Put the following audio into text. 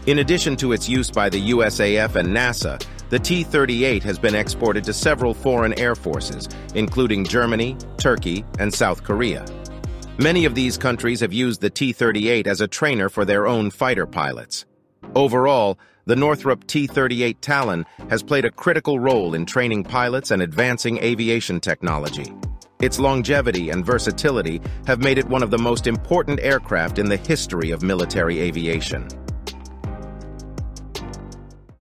In addition to its use by the USAF and NASA, the T-38 has been exported to several foreign air forces, including Germany, Turkey, and South Korea. Many of these countries have used the T-38 as a trainer for their own fighter pilots. Overall, the Northrop T-38 Talon has played a critical role in training pilots and advancing aviation technology. Its longevity and versatility have made it one of the most important aircraft in the history of military aviation.